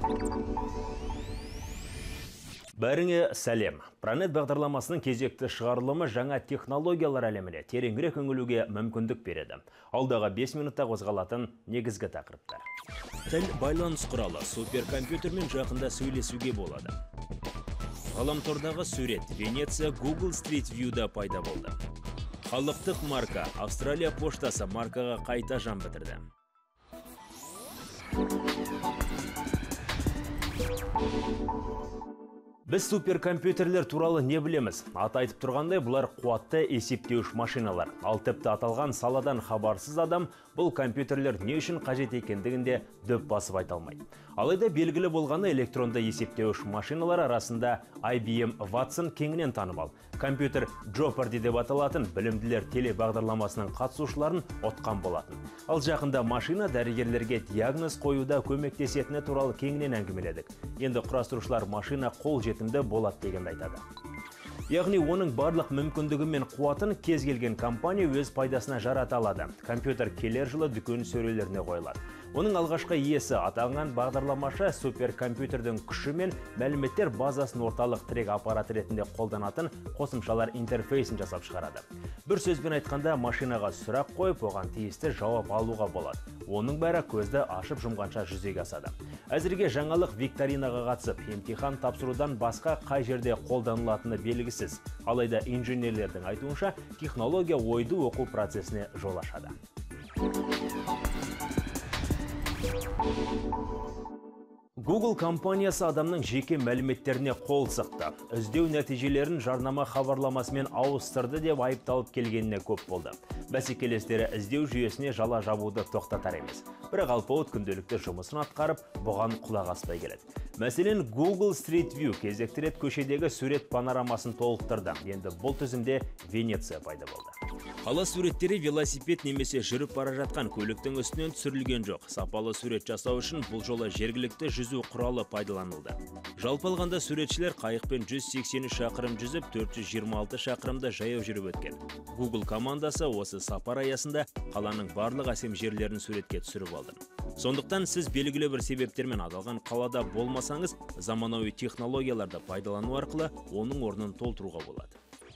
Бәріңе сәлем. Пранет бағдарламасының кезекті шығарылымы жаңа технологиялар әлеміне тереңірек үңілуге мүмкіндік береді. Алдағы 5 минутта қозғалатын негізгі тақырыптар. Тіл байланыс құралы суперкомпьютермен жақында сөйлесуге болады. Ғаламтордағы сурет Венеция Google Street View'да пайда болды. Халықтық марка Австралия поштасы маркаға қайта жан бітірді. Біз суперкомпьютерлер туралы не білеміз? Аты айтып тұрғандай, бұлар қуатты есептеуіш машиналар. Ал тіпті аталған саладан хабарсыз адам бұл компьютерлер не үшін қажет екендігінде дөп басып айта алмайды. Алайда белгілі болғаны электронды есептеуіш машиналар арасында IBM Watson кеңінен танымал. Компьютер Jeopardy деп аталатын білімділер теле бағдарламасының қатысушыларын отқан болатын. Ал жақында машина дәрігерлерге диагноз қоюда көмектесетіні туралы кеңінен әңгімеледік. Енді құрастырушылар машина қол жетімді болады дегенді айтады. Яғни оның барлық мүмкіндігі мен қуатын кез келген компания өз пайдасына жарата алады. Компьютер келер жылы дүкен сөрелеріне қойылады. Оның алғашқы иесі аталған бағдарламашы суперкомпьютердің күші мен мәліметтер базасын орталық тірек аппараты ретінде қолданатын қосымшалар интерфейсін жасап шығарады. Бір сөзбен айтқанда, машинаға сұрақ қойып, оған тиісті жауап алуға болады. Оның бәрі көзді ашып жұмғанша жүзеге асады. Әзірге жаңалық викторинаға қатысып, емтихан тапсырудан басқа қай жерде қолданылатыны белгісіз. Алайда инженерлердің айтуынша, технология ойды оқу процесіне жол ашады. Google компаниясы адамның жеке мәліметтеріне қол сұқты. Іздеу нәтижелерін жарнама хабарламасымен ауыстырды деп айыпталып келгеніне көп болды. Бәсекелестері іздеу жүйесіне жала жабуды тоқтатар емес. Бірақ алпауыт күнделікті жұмысын атқарып, бұған құлақ аспай келеді. Мәселен, Google Street View кезекті рет көшедегі сурет панорамасын толықтырды. Енді бұл тізімде Венеция пайда болды. Қала суреттері велосипед немесе жүріп бара жатқан көліктің үстінен түсірілген жоқ. Сапалы сурет жасау үшін бұл жолы жергілікті жүзу құралы пайдаланылды. Жалпы алғанда суретшілер қайықпен 183 шақырым жүзіп, 426 шақырымда жаяу жүріп өткен. Google командасы осы сапар аясында қаланың барлық әсем жерлерін суретке түсіріп алды. Сондықтан сіз белгілі бір себептермен аталған қалада болмасаңыз, заманауи технологияларды пайдалану арқылы оның орнын толтыруға болады.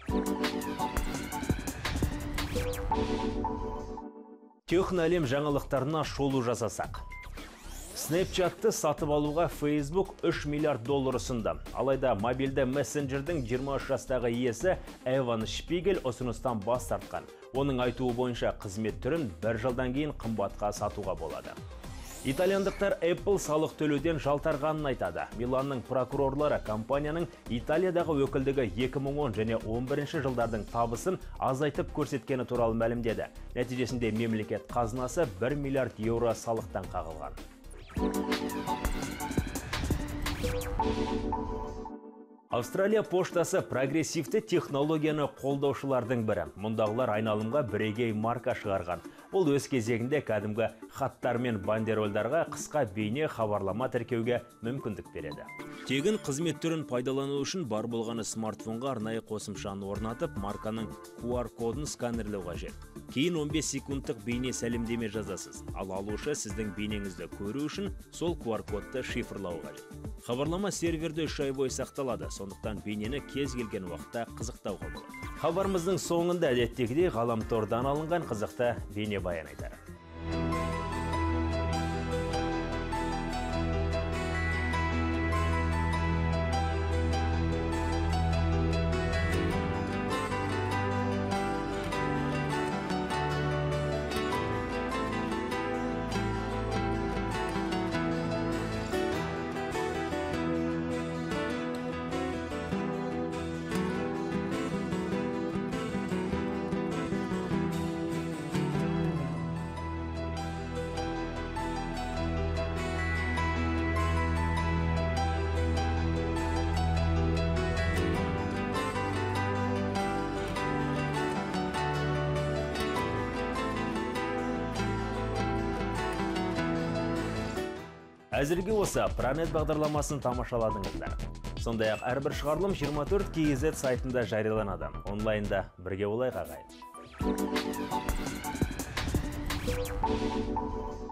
Технолем жаңалықтарына шолу жасасақ. Snapchat'ты сатып алуға Facebook 3 миллиард доллар ұсынды. Алайда мобильді мессенджердің 23 жастағы иесі Эван Шпигель ұсыныстан бас тартқан. Оның айтуы бойынша қызмет түрін 1 жылдан кейін қымбатқа сатуға болады. Итальяндықтар Apple салық төлеуден жалтарғанын айтады. Миланның прокурорлары компанияның Италиядағы өкілдігі 2010 және 11 жылдардың табысын азайтып көрсеткені туралы мәлімдеді. Нәтижесінде мемлекет қазынасы 1 миллиард еуро салықтан қағылған. Австралия поштасы прогрессивті технологияны қолдаушылардың бірі. Мұндағылар айналымға бірегей марка шығарған. Ол өз кезегінде кәдімгі хаттар мен бандерольдарға қысқа бейне хабарлама тіркеуге мүмкіндік береді. Тегін қызмет түрін пайдалану үшін бар болғаны смартфонға арнайы қосымшаны орнатып, марканың QR кодын сканерлеу қажет. Кейін 15 секундтық бейне сәлемдеме жазасыз. Ал алушы сіздің бейнеңізді көру үшін сол QR кодты шифрлау қажет. Хабарлама серверде 3 ай бойы сақталады, сондықтан бейнені кез келген уақытта қызықтауға болады. Хабарымыздың соңында әдеттегідей ғаламтордан алынған қызықты бейне баян айтары. Әзірге осы Пранет бағдарламасын тамашаладыңыздар. Сондай-ақ әрбір шығарылым 24 KZ сайтында жарияланады. Онлайнда бірге болайық ағайын.